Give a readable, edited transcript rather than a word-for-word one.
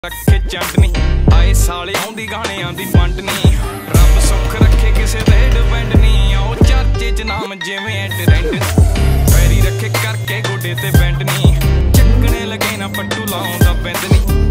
रखे चंडनी आए साले आउंदी गाणियां दी बंडनी रब सुख रखे किसे दे डिपेंड नहीं आओ चर्चे च नाम जिवें ट्रेंड पैरी रखे करके गोडे ते बैंड नहीं चक्कने लगे ना पट्टू लाउंदा बिंद नहीं।